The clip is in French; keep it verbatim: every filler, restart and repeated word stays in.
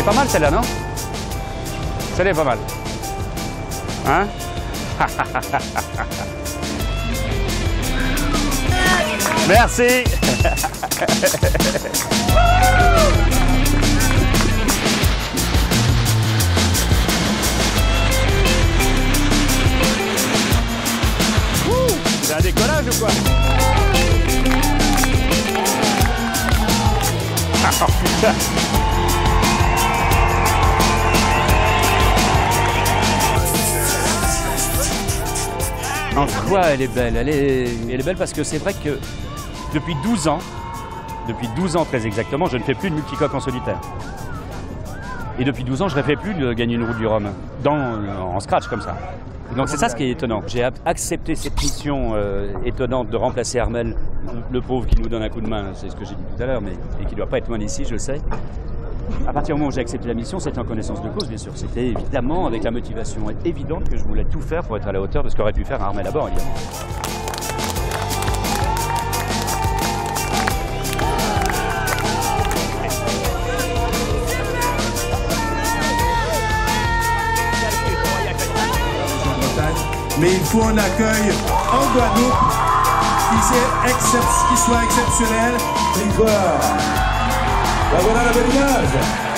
pas mal celle-là, non? Celle-là est pas mal. Hein? Merci. C'est un décollage ou quoi? Oh putain! En quoi elle est belle? Elle est, elle est belle parce que c'est vrai que depuis douze ans, depuis douze ans très exactement, je ne fais plus de multicoque en solitaire. Et depuis douze ans, je ne refais plus de gagner une route du Rhum dans, en scratch comme ça. Et donc c'est ça ce qui est étonnant. J'ai accepté cette mission euh, étonnante de remplacer Armel, le pauvre qui nous donne un coup de main, c'est ce que j'ai dit tout à l'heure, mais et qui ne doit pas être loin d'ici, je le sais. À partir du moment où j'ai accepté la mission, c'était en connaissance de cause, bien sûr. C'était évidemment avec la motivation évidente que je voulais tout faire pour être à la hauteur de ce qu'aurait pu faire Armel à bord, évidemment. Mais il faut un accueil en Guadeloupe qui, excep qui soit exceptionnel. Victoire. La voilà la belle image.